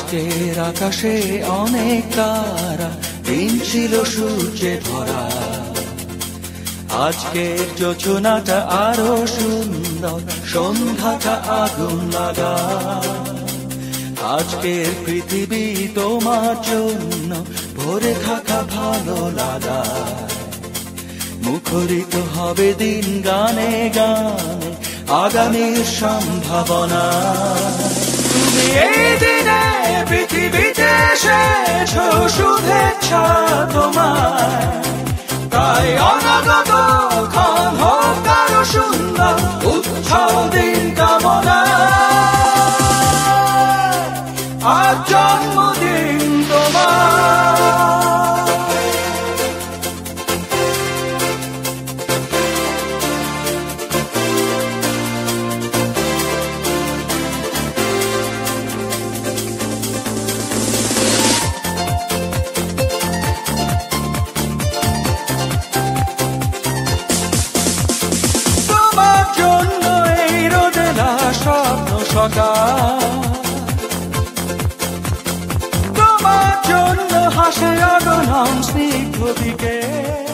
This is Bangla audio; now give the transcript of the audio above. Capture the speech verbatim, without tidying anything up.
আজকের আকাশে অনেক তারা, দিন ছিল সূর্যে ভরা। আজকের যোজনাটা আরো সুন্দর, সন্ধ্যাটা আগুন লাগা। আজকের পৃথিবী তোমার জন্য ভরে থাকা ভালো লাগা। মুখরিত হবে দিন গানে গানে আগামীর সম্ভাবনা। তুমি এই দিনে পৃথিবীতে এসেছো, শুভেচ্ছা তোমার। তাই অনাগত ক্ষণ হোক আরো সুন্দর, উৎসব দিন কামনা। আজ জন্মদিন তোমার। স্বপ্ন সকাল তোমার জন্য হাসে আগমন স্নিগ্ধ দিকে।